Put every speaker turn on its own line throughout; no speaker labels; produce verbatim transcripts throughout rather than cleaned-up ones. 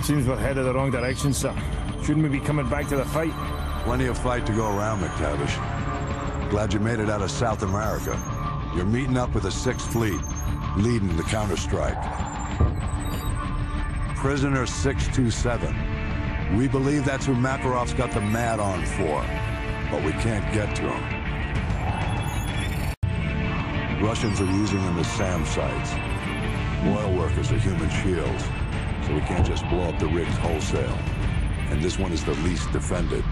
Seems we're headed the wrong direction, sir. Shouldn't we be coming back to the fight?
Plenty of fight to go around, McTavish. Glad you made it out of South America. You're meeting up with the Sixth Fleet, leading the counterstrike. Prisoner six two seven. We believe that's who Makarov's got the Mad on for, but we can't get to him. Russians are using them as SAM sites. Oil workers are human shields, so we can't just blow up the rigs wholesale. And this one is the least defended.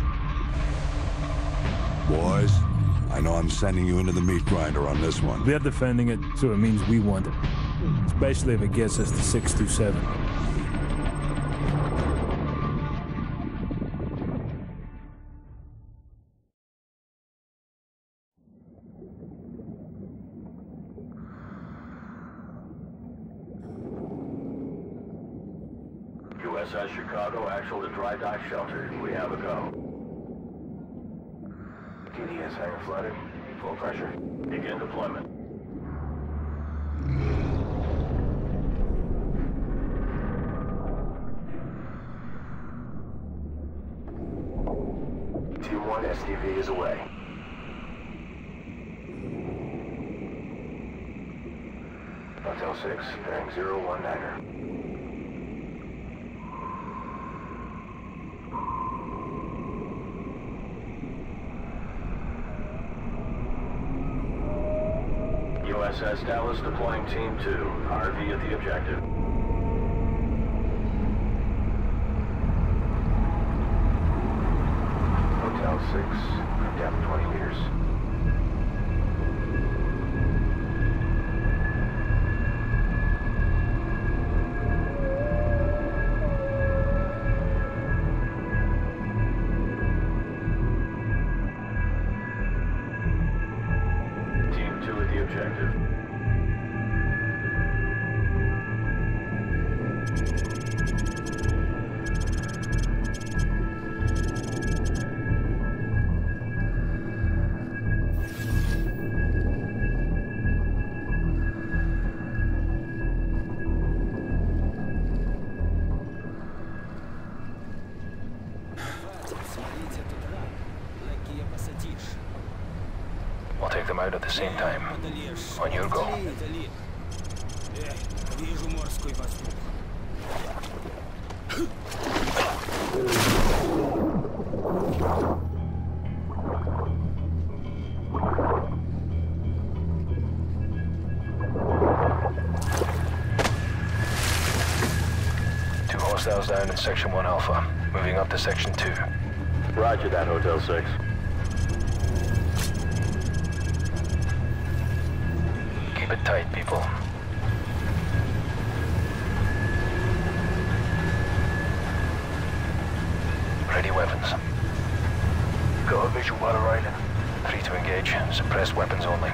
Boys, I know I'm sending you into the meat grinder on this one.
They're defending it, so it means we want it. Especially if it gets us to six two seven.
U S S Chicago, actual to dry dock shelter. We have a go. D D S hangar flooded. Full pressure. Begin deployment. Team one S D V is away. Hotel six, bearing zero one niner. U S S Dallas deploying Team two. R V at the objective. Hotel six, depth twenty meters. Team two at the objective.
We'll take them out at the same time. On your go. Two hostiles down in Section one Alpha. Moving up to Section two.
Roger that, Hotel six.
Keep it tight, people. Ready weapons. Got a visual on arriving. Three to engage. Suppressed weapons only.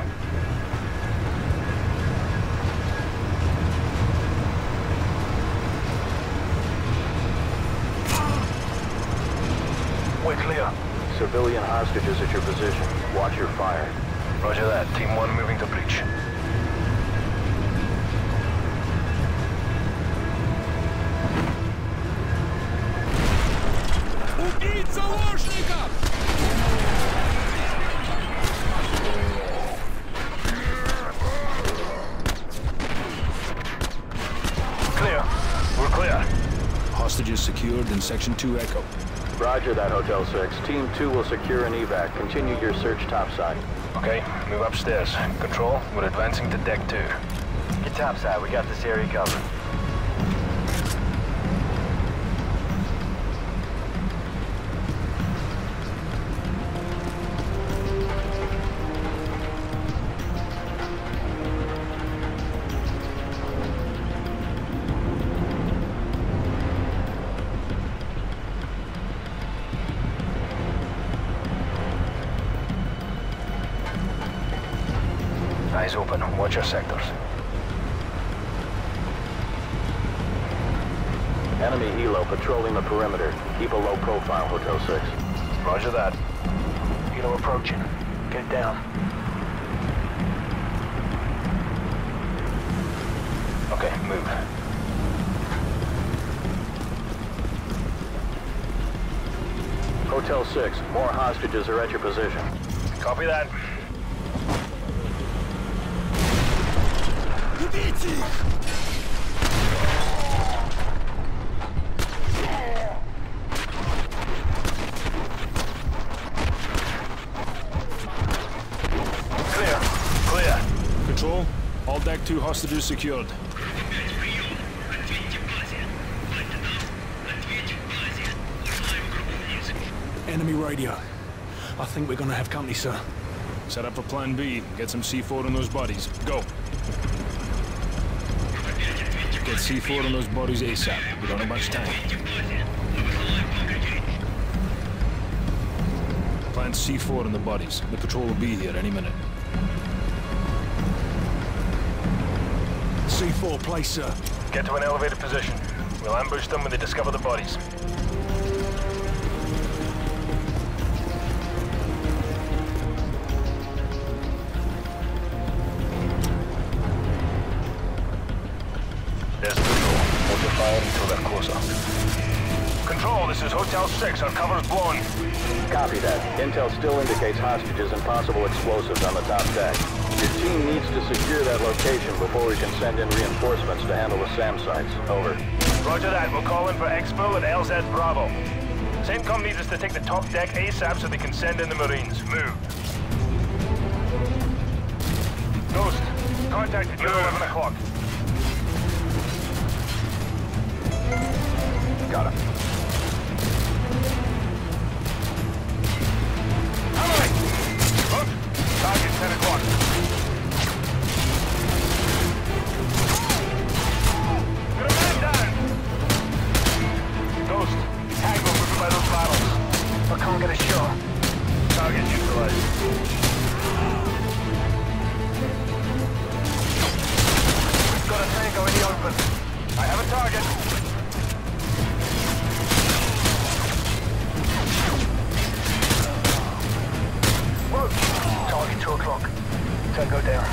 We're clear.
Civilian hostages at your position. Watch your fire.
Roger that. Team one moving to breach.
Убить заложников!
Clear. We're clear.
Hostages secured in Section two Echo.
Roger that, Hotel six. Team two will secure an evac. Continue your search topside.
Okay, move upstairs. Control, we're advancing to deck two.
Get topside. We got this area covered.
Eyes open. Watch your sectors.
Enemy helo patrolling the perimeter. Keep a low profile, Hotel six.
Roger that. Helo approaching. Get down. Okay, move.
Hotel six. More hostages are at your position.
Copy that. Clear. Clear.
Control, all deck two hostages secured.
Enemy radio. I think we're gonna have company, sir.
Set up for plan B. Get some C four on those bodies. Go. Get C four on those bodies ASAP. We don't have much time. Plant C four on the bodies. The patrol will be here any minute.
C four place, sir.
Get to an elevated position. We'll ambush them when they discover the bodies. There's Control. Hold your fire until they're closer. Control, this is Hotel six. Our cover's blown.
Copy that. Intel still indicates hostages and possible explosives on the top deck. Your team needs to secure that location before we can send in reinforcements to handle the SAM sites. Over.
Roger that. We'll call in for Expo and L Z Bravo. CENTCOM needs us to take the top deck ASAP so they can send in the Marines. Move. Ghost, contact at eleven o'clock.
Got him.
Emily! Look! Target ten o'clock. Got a man down! Ghost, Tango moving by those battles. I can't get a shot. Target neutralized. We've got a Tango in the open. I have a target. Target two o'clock. Tango down.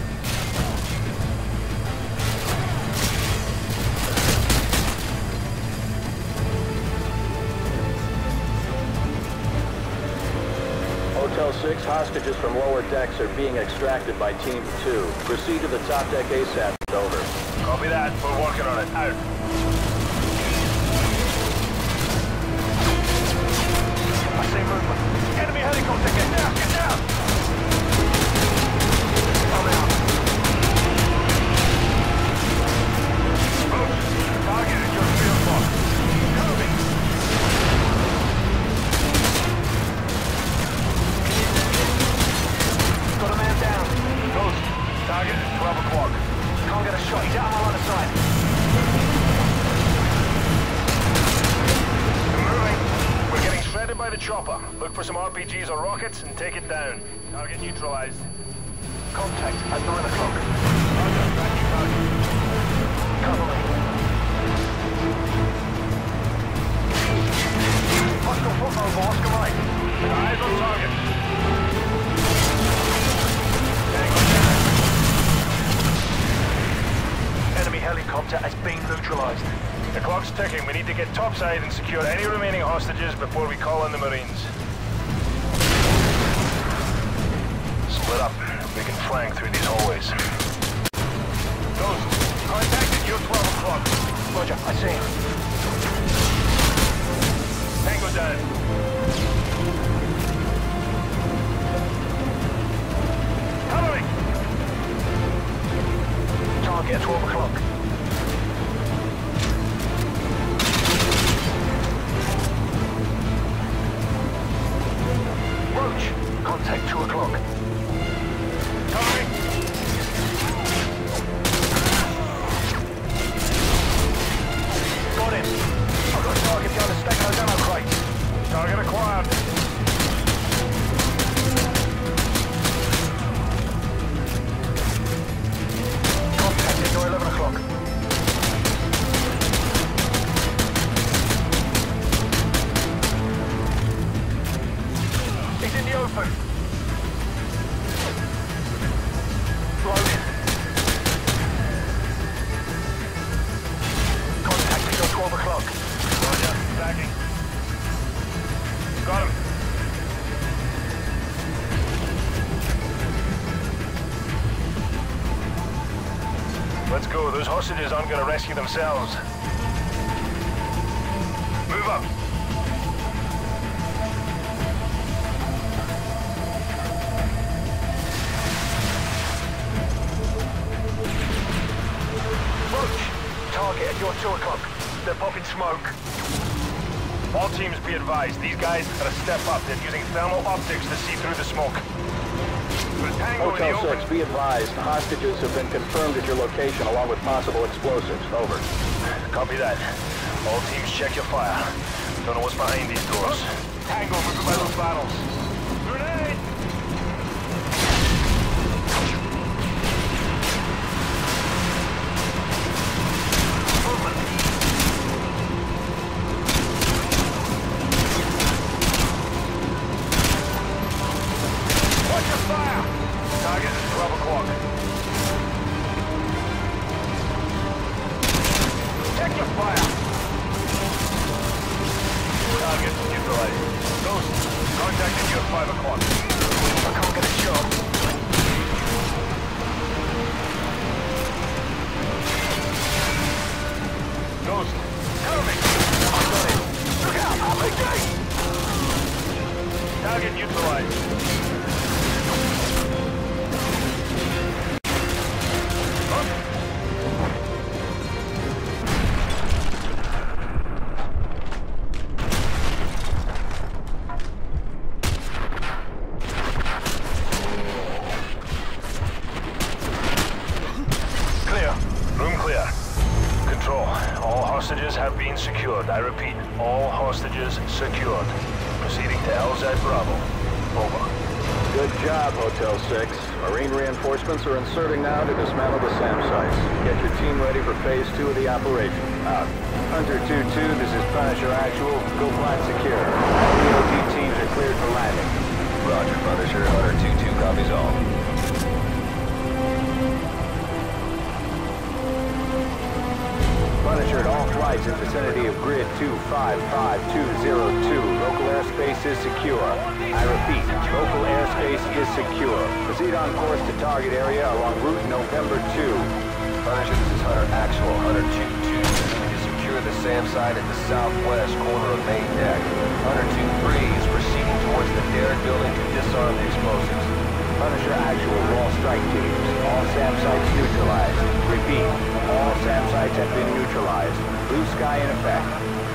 Hotel six, hostages from lower decks are being extracted by Team two. Proceed to the top deck ASAP. Over.
Copy that. We're working on it. Out. I see movement. Enemy helicopter. Get down. Get down. I'm out. Move. Target is your field box. Moving. Got a man down. Ghost. Target is twelve o'clock. Can't get a shot. He's out on my line of sight. We're moving. We're getting shredded by the chopper. Look for some R P Gs or rockets and take it down. Target neutralized. Contact at nine o'clock. Roger, tracking target. Cover me. Hostile foot mobile, Oscar right. Eyes on target. Tango down. Enemy helicopter has been neutralized. The clock's ticking. We need to get topside and secure any remaining hostages before we call in the Marines. Split up. We can flank through these hallways. Ghost, contact at your twelve o'clock. Roger, I see him. Tango down. Covering! Target at twelve o'clock. Roach, contact two o'clock. Covering! Got him. I've got a target behind the stack of ammo crates. Target acquired. Contact at eleven o'clock. Let's go. Those hostages aren't gonna rescue themselves. Move up. Roach, target at your two o'clock. They're popping smoke. All teams be advised, these guys are a step up. They're using thermal optics to see through the smoke.
Hotel six, be advised, hostages have been confirmed at your location along with possible explosives. Over.
Copy that. All teams check your fire. Don't know what's behind these doors. Tango moving by those battles. Grenade! Watch your fire! Target is twelve o'clock. Check your fire! Target neutralized. Ghost, contacted you at five o'clock. I can't get a shot. Ghost, cover me! I got it! Look out! R P G! Target neutralized. Hostages have been secured. I repeat, all hostages secured. Proceeding to L Z Bravo. Over.
Good job, Hotel six. Marine reinforcements are inserting now to dismantle the SAM sites. Get your team ready for phase two of the operation. Out. Hunter two two, this is Punisher Actual. Go flight secure. All the O T teams are cleared for landing.
Roger, Punisher. Hunter two two copies all.
Punisher at all flights in vicinity of grid two five five two zero two. Local airspace is secure. I repeat, local airspace is secure. Proceed on course to target area along route November two.
Punisher, this is Hunter Actual. Hunter two two. We to secure the SAM site at the southwest corner of main deck. Hunter two three is proceeding towards the Derrick building to disarm the explosives.
Punisher Actual, all strike teams. All SAM sites neutralized. Repeat, all SAM sites have been neutralized. Blue sky in effect.